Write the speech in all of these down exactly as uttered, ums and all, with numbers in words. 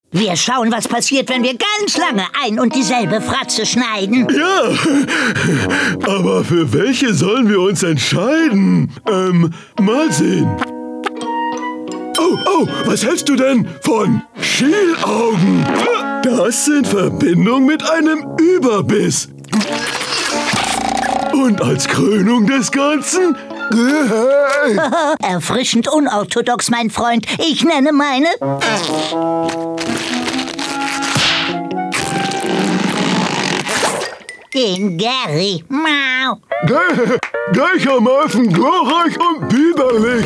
Wir schauen, was passiert, wenn wir ganz lange ein und dieselbe Fratze schneiden. Ja, aber für welche sollen wir uns entscheiden? Ähm, mal sehen. Oh, oh, was hältst du denn von Schielaugen? Das sind Verbindungen mit einem Überbiss. Und als Krönung des Ganzen... Erfrischend unorthodox, mein Freund. Ich nenne meine... den Gary. Mau. Gleichermaßen glorreich und biederlich.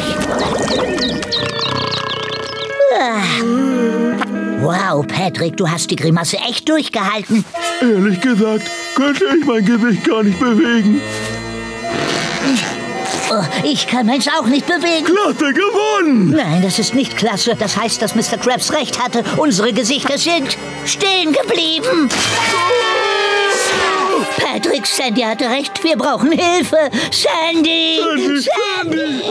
Wow, Patrick, du hast die Grimasse echt durchgehalten. Ehrlich gesagt, könnte ich mein Gewicht gar nicht bewegen. Oh, ich kann meins auch nicht bewegen. Klasse, gewonnen! Nein, das ist nicht klasse. Das heißt, dass Mister Krabs recht hatte. Unsere Gesichter sind stehen geblieben. Patrick, Sandy hatte recht. Wir brauchen Hilfe. Sandy! Sandy! Sandy!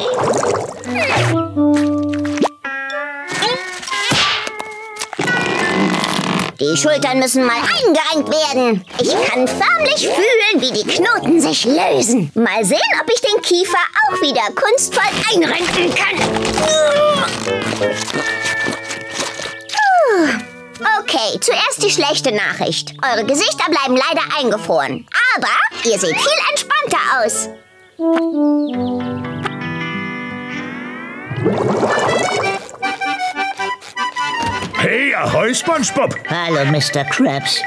Die Schultern müssen mal eingerenkt werden. Ich kann förmlich fühlen, wie die Knoten sich lösen. Mal sehen, ob ich den Kiefer auch wieder kunstvoll einrenken kann. Okay, zuerst die schlechte Nachricht. Eure Gesichter bleiben leider eingefroren. Aber ihr seht viel entspannter aus. Hey, ahoi, SpongeBob! Hallo, Mister Krabs.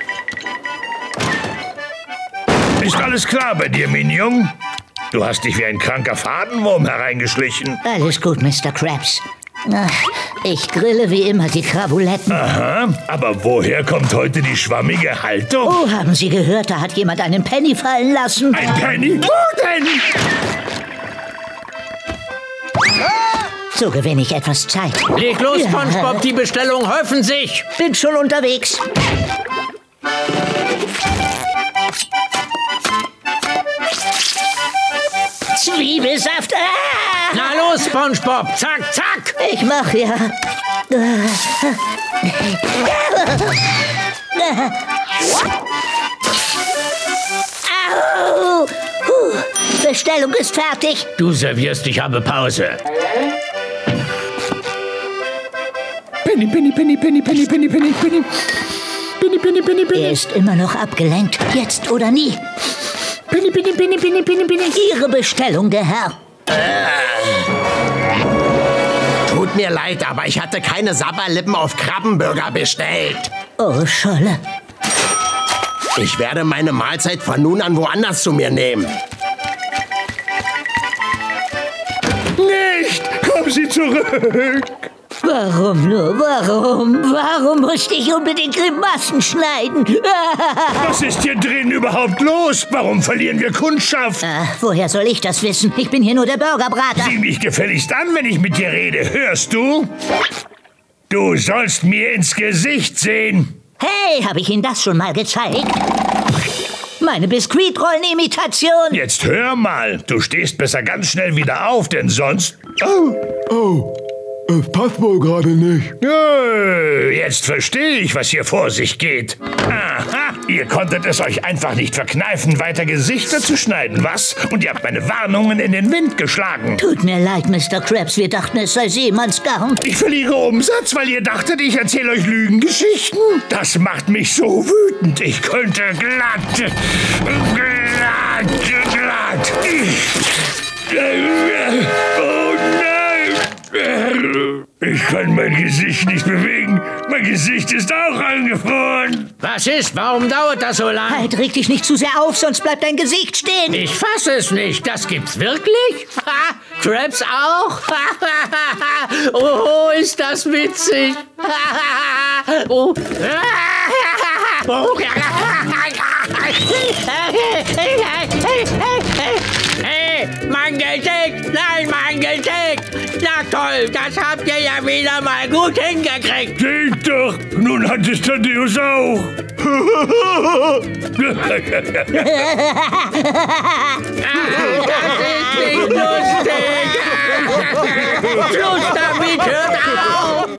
Ist alles klar bei dir, Minion? Du hast dich wie ein kranker Fadenwurm hereingeschlichen. Alles gut, Mister Krabs. Ach, ich grille wie immer die Krabuletten. Aha, aber woher kommt heute die schwammige Haltung? Oh, haben Sie gehört, da hat jemand einen Penny fallen lassen. Ein Penny? Wo denn? So gewinne ich etwas Zeit. Leg los, SpongeBob, die Bestellungen häufen sich. Bin schon unterwegs. Zwiebelsaft. Ah! Na los, SpongeBob, zack, zack. Ich mach ja. Au! Puh. Bestellung ist fertig. Du servierst, ich habe Pause. Penny, Penny, Penny, Penny, Penny, Penny, Penny, Penny. Penny, Penny, Penny, Penny. Er ist immer noch abgelenkt. Jetzt oder nie. Penny, Penny, Penny, Penny, Penny, Penny. Ihre Bestellung, der Herr. Tut mir leid, aber ich hatte keine Sabberlippen auf Krabbenburger bestellt. Oh, Scholle. Ich werde meine Mahlzeit von nun an woanders zu mir nehmen. Nicht! Kommen Sie zurück! Warum nur? Warum? Warum musste ich unbedingt Grimassen schneiden? Was ist hier drin überhaupt los? Warum verlieren wir Kundschaft? Ah, woher soll ich das wissen? Ich bin hier nur der Burgerbrater. Sieh mich gefälligst an, wenn ich mit dir rede. Hörst du? Du sollst mir ins Gesicht sehen. Hey, habe ich Ihnen das schon mal gezeigt? Meine Biskuitrollen-Imitation. Jetzt hör mal. Du stehst besser ganz schnell wieder auf, denn sonst... Oh, oh. Es passt wohl gerade nicht. Äh, Jetzt verstehe ich, was hier vor sich geht. Aha, ihr konntet es euch einfach nicht verkneifen, weiter Gesichter zu schneiden, was? Und ihr habt meine Warnungen in den Wind geschlagen. Tut mir leid, Mister Krabs. Wir dachten, es sei Seemannsgarn. Ich verliere Umsatz, weil ihr dachtet, ich erzähle euch Lügengeschichten. Das macht mich so wütend. Ich könnte glatt, glatt, glatt. Oh nein. Ich kann mein Gesicht nicht bewegen. Mein Gesicht ist auch angefroren. Was ist? Warum dauert das so lang? Halt, reg dich nicht zu sehr auf, sonst bleibt dein Gesicht stehen. Ich fasse es nicht. Das gibt's wirklich? Ha, Krabs auch? Oh, ist das witzig. Oh. Hey, mein Gesicht! Nein, mein Gesicht! Na toll, das habt ihr ja wieder mal gut hingekriegt. Geht doch! Nun hat es Thaddeus auch. Das ist nicht lustig. Schluss damit, hört auf!